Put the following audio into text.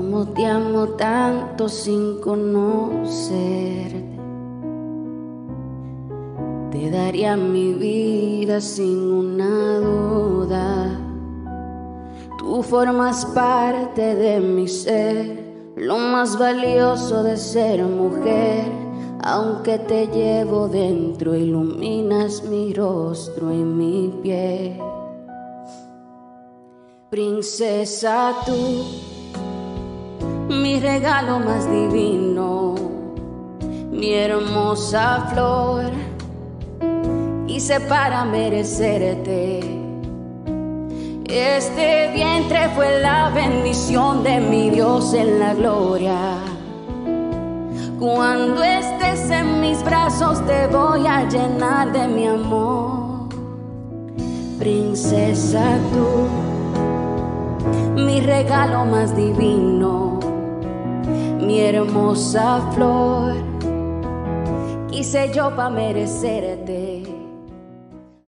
Cómo te amo tanto sin conocerte. Te daría mi vida sin una duda. Tú formas parte de mi ser, lo más valioso de ser mujer. Aunque te llevo dentro, iluminas mi rostro y mi piel. Princesa, tú, mi regalo más divino, mi hermosa flor, hice para merecerte. Este vientre fue la bendición de mi Dios en la gloria. Cuando estés en mis brazos te voy a llenar de mi amor. Princesa, tú, mi regalo más divino, mi hermosa flor, hice yo para merecerte.